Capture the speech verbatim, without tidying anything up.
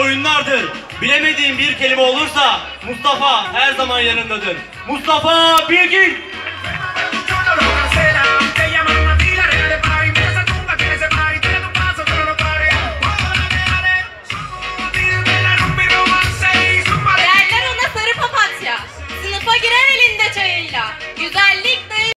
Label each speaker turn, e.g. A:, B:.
A: oyunlardır. Bilemediğin bir kelime olursa Mustafa her zaman yanındadır. Mustafa Bilgin!